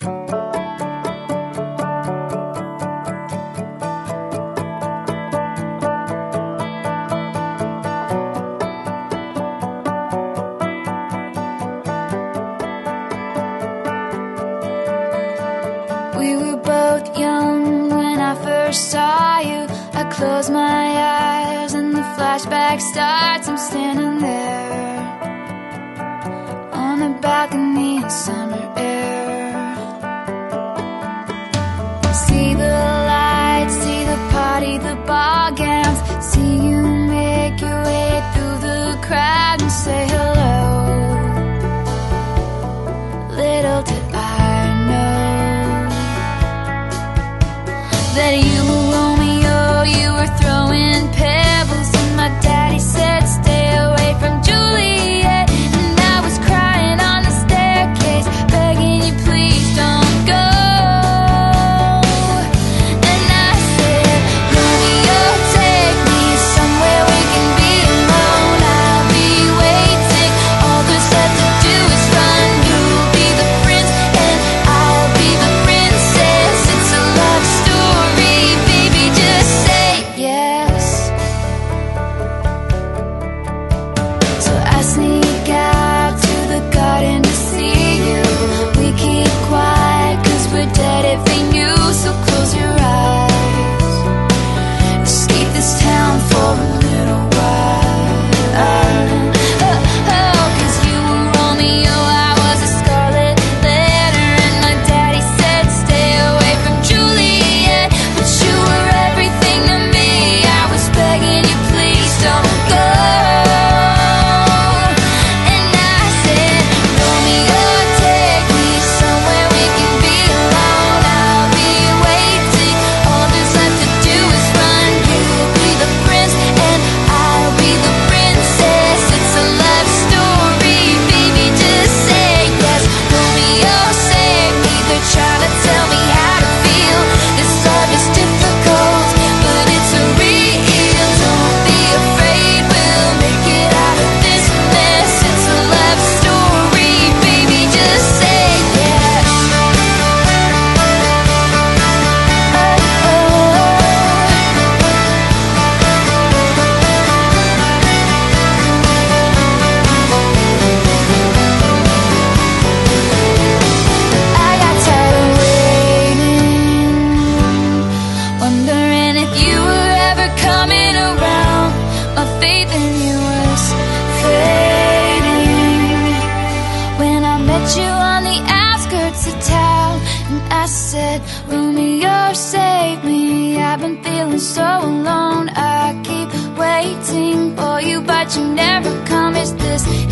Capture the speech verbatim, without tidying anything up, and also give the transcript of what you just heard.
We were both young when I first saw you. I close my eyes and the flashback starts. I'm standing there on the balcony in summer air. See the lights, see the party, the ball gowns. See you make your way through the crowd and say hello. Little did I know that you were Romeo, you were throwing pebbles, and my daddy said stay away from Juliet. And I was crying on the staircase, begging you please don't go. And I said, Romeo, take me somewhere we can be alone. I'll be waiting, all there's left to do is run. You'll be the prince and I'll be the princess. It's a love story, baby, just say yes. So I sneak out to the garden to see you. We keep quiet cause we're dead if they knew. So close your eyes, escape this town for a little while. Oh, oh, cause you were Romeo, I was a scarlet letter, and my daddy said stay away from Juliet. But you were everything to me, I was begging you please don't go. And I said, Romeo, take me somewhere we can be alone. I'll be waiting, all there's left to do is run. You'll be the prince and I'll be the princess. It's a love story, baby, just say yes. Romeo, save me, they're trying to tell me how to feel. This love is difficult, but it's a real. Don't be afraid, we'll make it out of this mess. It's a love story, baby, just say yes. I got tired of waiting, wondering if you were ever coming around. My faith in you was fading when I met you on the outskirts of town. And I said, Romeo, save me, I've been feeling so alone. I keep waiting for you, but you never come. Is this